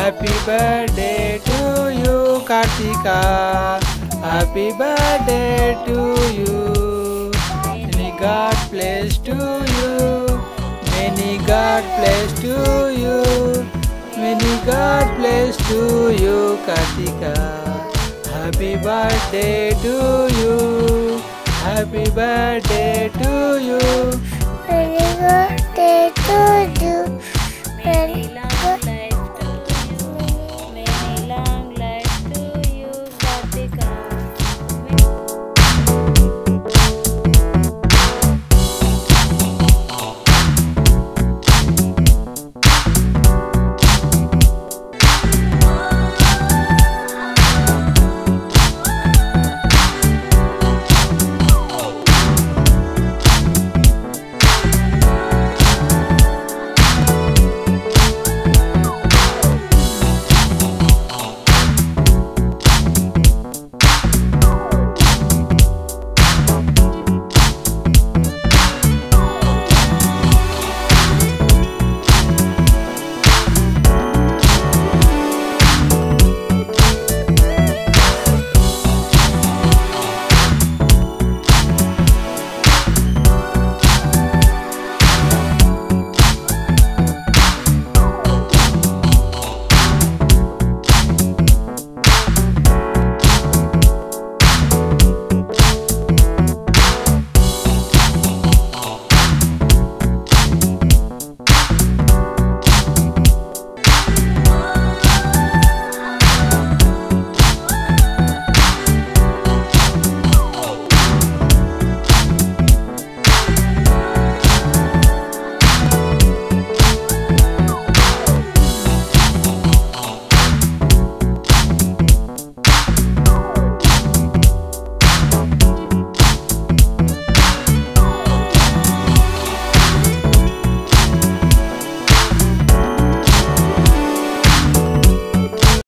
Happy birthday to you, Kartika. Happy birthday to you. Many God bless to you. Many God bless to you. Many God bless to you, Kartika. Happy birthday to you. Happy birthday to you. Very good.